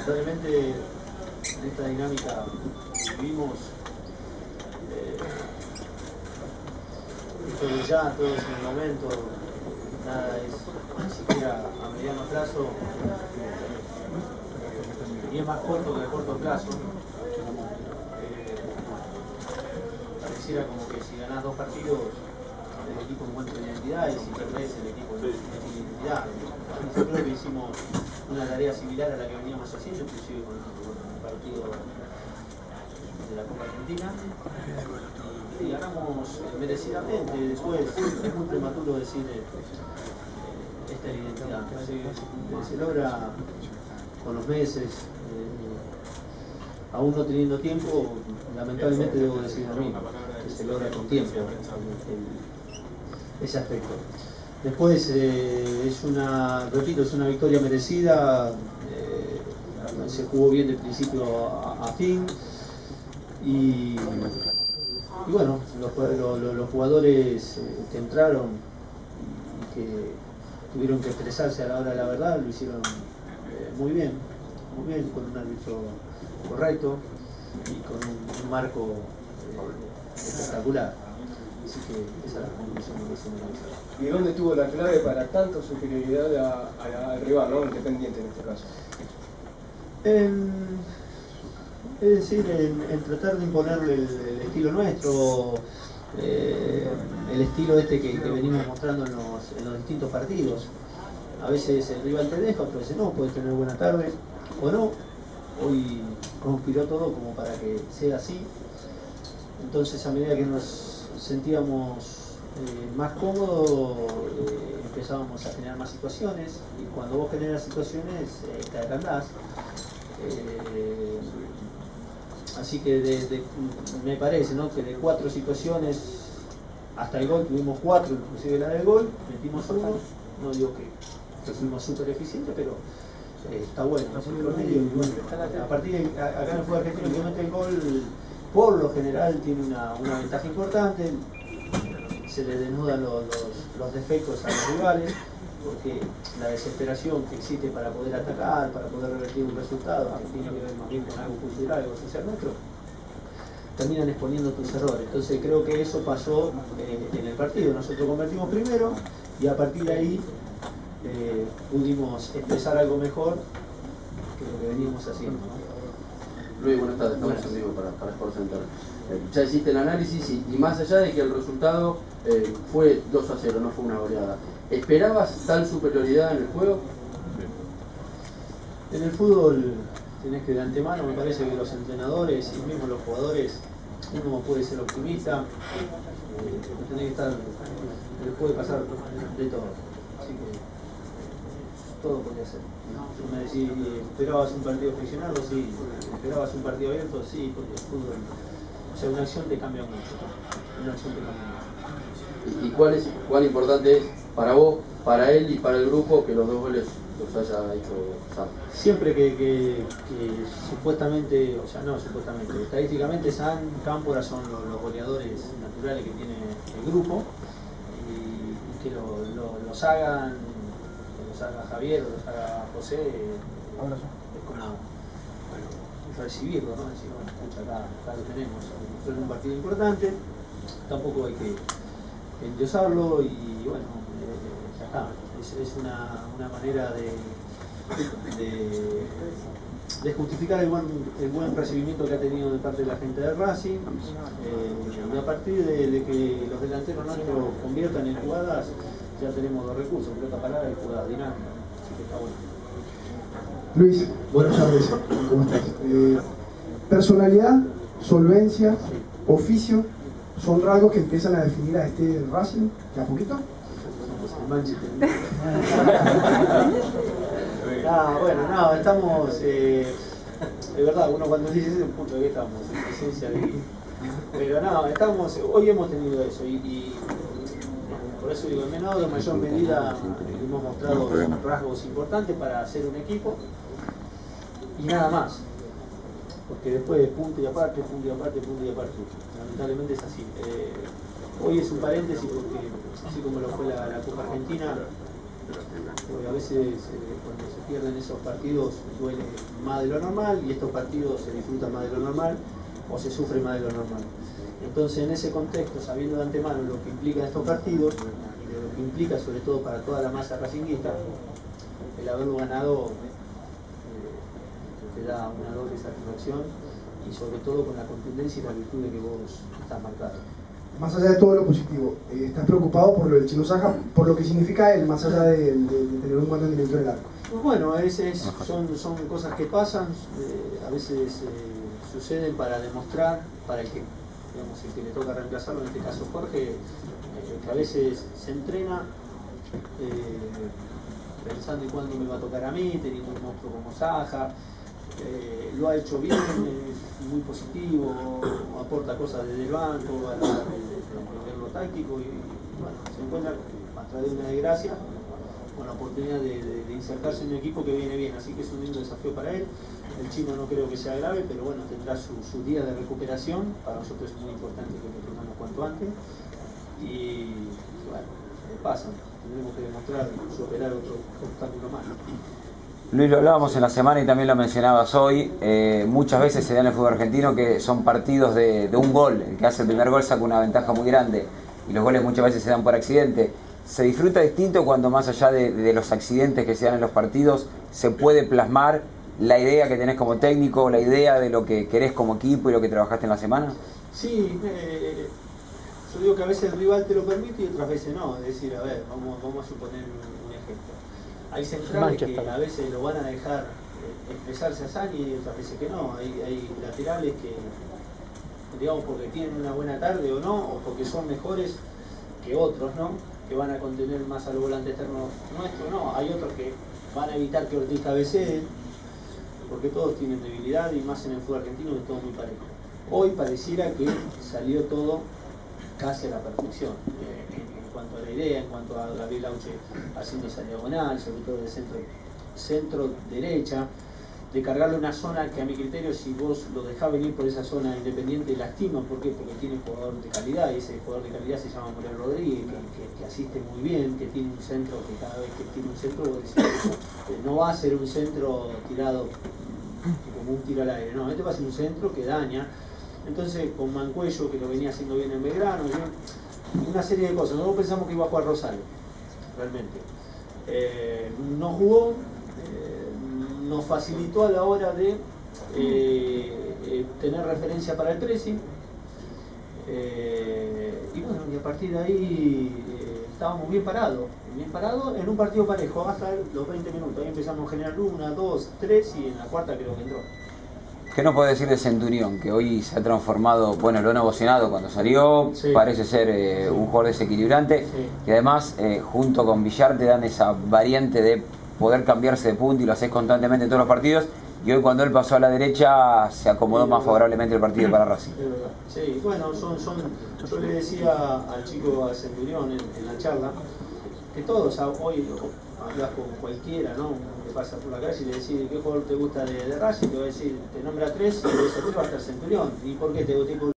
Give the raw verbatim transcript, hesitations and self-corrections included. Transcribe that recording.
lamentablemente en esta dinámica que vivimos, eh, esto de ya, todos en el momento, nada es ni siquiera a mediano plazo, y es más corto que a corto plazo. Eh, pareciera como que si ganás dos partidos, el equipo encuentra identidad, y si perdés, el equipo no tiene identidad. Yo creo que hicimos una tarea similar a la que veníamos haciendo, inclusive con, con el partido de la Copa Argentina, y, y ganamos merecidamente. Después es muy prematuro decir eh, esta identidad. Se, se logra con los meses, eh, aún no teniendo tiempo. Lamentablemente debo decir lo mismo, que se logra con tiempo el, el, ese aspecto. Después eh, es una, repito, es una victoria merecida, eh, se jugó bien de principio a, a fin, y, y bueno, los, los, los jugadores eh, que entraron y que tuvieron que expresarse a la hora de la verdad lo hicieron eh, muy bien, muy bien, con un árbitro correcto y con un, un marco eh, espectacular. Así que esa es la conclusión que se me da. ¿Y dónde tuvo la clave para tanta superioridad a, a, al rival, ¿no? Independiente en este caso? En, es decir, en, en tratar de imponerle el, el estilo nuestro, eh, el estilo este que, que venimos mostrando en los, en los distintos partidos. A veces el rival te deja, otras veces no, puedes tener buena tarde o no. Hoy conspiró todo como para que sea así. Entonces, a medida que nos sentíamos eh, más cómodos, eh, empezábamos a generar más situaciones, y cuando vos generas situaciones eh, te agrandás. Eh, así que de, de, me parece, ¿no?, que de cuatro situaciones hasta el gol tuvimos cuatro, inclusive la del gol, metimos uno. No digo que, que fuimos súper eficientes, pero eh, está bueno, es un promedio. Y bueno, a partir de acá en el fútbol argentino, que mete el gol, por lo general tiene una, una ventaja importante, se le desnudan los, los, los defectos a los rivales, porque la desesperación que existe para poder atacar, para poder revertir un resultado, que tiene que ver más bien con algo cultural, algo social nuestro, terminan exponiendo tus errores. Entonces creo que eso pasó eh, en el partido. Nosotros convertimos primero y a partir de ahí eh, pudimos expresar algo mejor que lo que veníamos haciendo, ¿no? Luis, buenas tardes, estamos en vivo para, para Sport Center. Eh, ya hiciste el análisis y, y más allá de que el resultado eh, fue dos a cero, no fue una goleada, ¿esperabas tal superioridad en el juego? En el fútbol tenés que de antemano, me parece que los entrenadores y mismo los jugadores, uno puede ser optimista, eh, tenés que estar, le puede pasar de todo, así que todo podría ser. Tú me decís, ¿esperabas un partido friccionado? Sí. ¿Esperabas un partido abierto? Sí, porque el fútbol, o sea, una acción te cambia mucho, una acción te cambia mucho. ¿Y, y cuál, es, cuán importante es para vos, para él y para el grupo que los dos goles los haya hecho Sam? Siempre que, que, que supuestamente, o sea, no supuestamente, estadísticamente Sam, Cámpora son los, los goleadores naturales que tiene el grupo, y, y que lo, lo, los hagan, que los haga Javier o los haga José, eh, es como, bueno, recibirlo, ¿no? Decir, bueno, escucha, acá, acá lo tenemos, fue un partido importante, tampoco hay que endiosarlo, y bueno, eh, ya está, es, es una, una manera de De, de justificar el buen, el buen recibimiento que ha tenido de parte de la gente de Racing, eh, y a partir de, de que los delanteros nuestros conviertan en jugadas, ya tenemos dos recursos, pelota parada y jugada dinámica, así que está bueno. Luis, buenas tardes, ¿cómo estás? Eh, personalidad, solvencia, oficio, son rasgos que empiezan a definir a este Racing, ¿de a poquito? No, bueno, no, estamos, eh, de verdad, uno cuando dice ese punto de que estamos, en presencia de... Pero no, estamos, hoy hemos tenido eso, y, y por eso digo, en menor o mayor medida hemos mostrado rasgos importantes para hacer un equipo, y nada más, porque después de punto y aparte, punto y aparte, punto y aparte, lamentablemente es así. Eh, hoy es un paréntesis porque, así como lo fue la, la Copa Argentina, porque a veces eh, cuando se pierden esos partidos duele más de lo normal y estos partidos se disfrutan más de lo normal o se sufre más de lo normal. Entonces, en ese contexto, sabiendo de antemano lo que implican estos partidos y de lo que implica sobre todo para toda la masa racinguista, el haberlo ganado eh, te da una doble satisfacción y sobre todo con la contundencia y la virtud de que vos estás marcado. Más allá de todo lo positivo, eh, ¿estás preocupado por lo del Chino Saja, por lo que significa él, más allá de, de, de tener un buen rendimiento del arco? Pues bueno, a veces son, son cosas que pasan, eh, a veces eh, suceden para demostrar, para el que, digamos, el que le toca reemplazarlo, en este caso Jorge, eh, que a veces se entrena eh, pensando en cuándo me va a tocar a mí, teniendo un monstruo como Saja. Eh, lo ha hecho bien, es muy positivo, aporta cosas desde el banco, a la hora de, de, de lo táctico y, y bueno, se encuentra a través de una desgracia con la oportunidad de, de, de insertarse en un equipo que viene bien, así que es un lindo desafío para él. El Chino no creo que sea grave, pero bueno, tendrá su, su día de recuperación, para nosotros es muy importante que lo tengamos cuanto antes y bueno, pasan, tendremos que demostrar superar otro obstáculo más. Luis, lo hablábamos en la semana y también lo mencionabas hoy, eh, muchas veces se da en el fútbol argentino que son partidos de, de un gol, el que hace el primer gol saca una ventaja muy grande y los goles muchas veces se dan por accidente. ¿Se disfruta distinto cuando más allá de, de los accidentes que se dan en los partidos se puede plasmar la idea que tenés como técnico, la idea de lo que querés como equipo y lo que trabajaste en la semana? Sí, eh, yo digo que a veces el rival te lo permite y otras veces no, es decir, a ver, vamos, vamos a suponer un, un ejemplo. Hay centrales que a veces lo van a dejar eh, expresarse a Sani y otras veces que no. Hay, hay laterales que, digamos, porque tienen una buena tarde o no, o porque son mejores que otros, ¿no? Que van a contener más al volante externo nuestro, no. Hay otros que van a evitar que Ortiz cabecee, porque todos tienen debilidad y más en el fútbol argentino es todo muy parejo. Hoy pareciera que salió todo casi a la perfección. Eh, en cuanto a la idea, en cuanto a Gabriel Auche haciendo esa diagonal, sobre todo de centro, centro derecha, de cargarle una zona que a mi criterio si vos lo dejás venir por esa zona Independiente lastima. ¿Por qué? Porque tiene jugador de calidad y ese jugador de calidad se llama Morel Rodríguez, que, que, que asiste muy bien, que tiene un centro que cada vez que tiene un centro vos decís, eh, no va a ser un centro tirado como un tiro al aire, no, este va a ser un centro que daña. Entonces con Mancuello, que lo venía haciendo bien en Belgrano, una serie de cosas. Nosotros pensamos que iba a jugar Rosario, realmente. Eh, no jugó, eh, nos facilitó a la hora de eh, eh, tener referencia para el pressing. Eh, y bueno, y a partir de ahí eh, estábamos bien parados, bien parados en un partido parejo hasta los veinte minutos. Ahí empezamos a generar una, dos, tres y en la cuarta creo que entró. ¿Qué nos puede decir de Centurión, que hoy se ha transformado, bueno, lo han emocionado cuando salió, sí. Parece ser eh, sí. un jugador desequilibrante, sí. Y además eh, junto con Villar te dan esa variante de poder cambiarse de punto y lo haces constantemente en todos los partidos, y hoy cuando él pasó a la derecha se acomodó sí, más favorablemente el partido para Racing. Sí, bueno, son, son, yo le decía al chico, a Centurión en, en la charla, que todos hoy hablas con cualquiera, ¿no? Que pasa por la calle y le decís qué jugador te gusta de, de Racing, te va a decir, te nombra tres y de esos tres va a estar Centurión. ¿Y por qué te gusta?